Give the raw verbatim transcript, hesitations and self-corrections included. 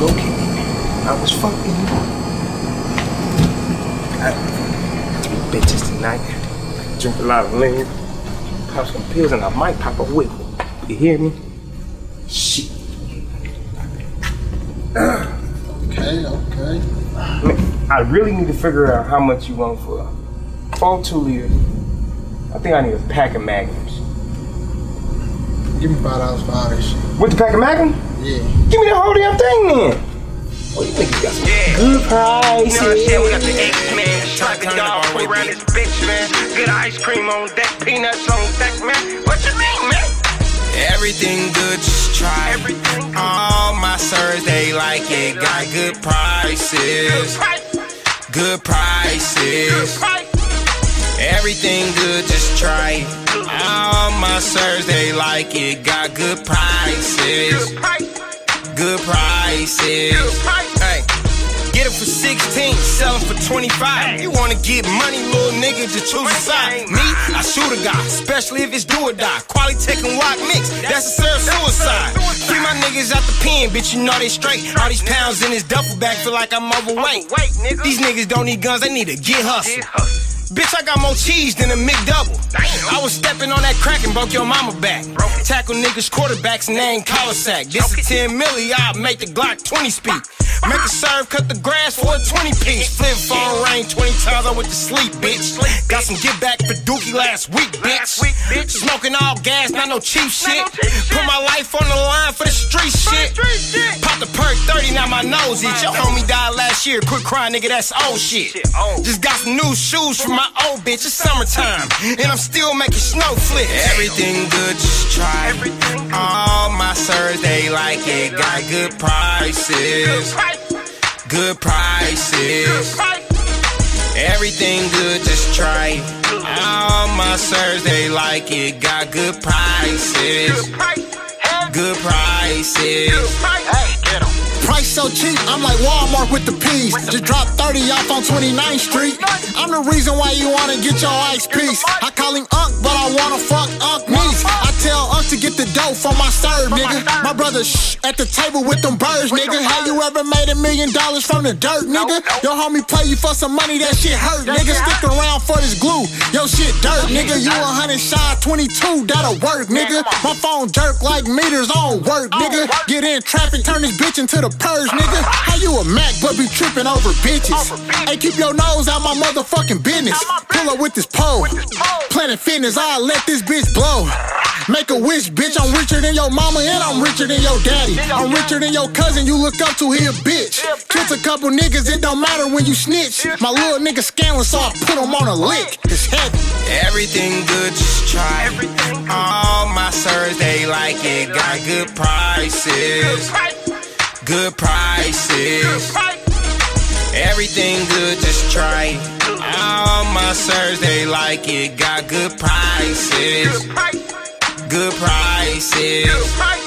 okay. I was fucking you. I three bitches tonight. Drink a lot of lean. Pop some pills and I might pop a wig. You hear me? Shit. Okay, okay. Man, I really need to figure out how much you want for four two liters. I think I need a pack of Magnums. Give me five dollars for all this shit. With the pack of Magnum? Yeah. Give me the whole damn thing then. Oh, you think you got some yeah. good prices? You know what I'm saying? We got the X-Man, Striker dog, we around this bitch, man. Good ice cream on deck, peanuts on deck, man. What you mean, man? Everything good, just try. Everything good. All my servers, they like it. Got good prices. Good prices. Good price. Everything good, just try it. All my servers, they like it. Got good prices. Good price. Good prices. Good price. Hey, get it for sixteen, sell them for twenty-five. You wanna get money, little nigga, just choose a side. Me, I shoot a guy, especially if it's do or die. Quality Tech and Walk mix, that's a serve suicide. Free my niggas out the pen, bitch, you know they straight. All these pounds in this duffel bag feel like I'm overweight. These niggas don't need guns, they need to get hustle. Bitch, I got more cheese than a McDouble. I was stepping on that crack and broke your mama back. Tackle niggas quarterbacks and they ain't call a sack. This is ten milli, I'll make the Glock twenty speak. Make a serve, cut the grass for a twenty piece. Flip phone rain twenty times, I went to sleep, bitch. Got some get back for Dookie last week, bitch. Smoking all gas, not no cheap shit. Put my life on the line for the street shit. Pop the perk thirty, now my nose itch. Your homie died last year, quit crying, nigga, that's old shit. Just got some new shoes from my old bitch, it's summertime, and I'm still making snow flips. Everything good, just try. All my servers, they like it. Got good prices. Good prices. Everything good, just try. All my servers, they like it. Got good prices. Good prices. Hey, get 'em. Price so cheap, I'm like Walmart with the peas. Just dropped thirty off on twenty-ninth Street. I'm the reason why you wanna get your ice piece. I call him Unc, but I wanna fuck Unc niece. I tell Unc to get the dough for my serve, nigga. My brother shh at the table with them birds, nigga. Have you ever made a million dollars from the dirt, nigga? Your homie play you for some money, that shit hurt, nigga. Stick around for this glue, yo shit dirt, nigga. You a hundred shy, twenty-two, that'll work, nigga. My phone jerk like meters on work, nigga. Get in traffic, turn this bitch into the purge, nigga. How you a Mac but be tripping over bitches? Hey, keep your nose out my motherfucking business. Pull up with this pole. Planet Fitness, I'll let this bitch blow. Make a wish, bitch. I'm richer than your mama and I'm richer than your daddy. I'm richer than your cousin you look up to, he a bitch. Killed a couple niggas, it don't matter when you snitch. My little nigga scamming, so I put him on a lick. It's heavy. Everything good, just try. All my servers, they like it. Got good prices. Good prices. Everything good, just try. All my servers, they like it. Got good prices. Good prices.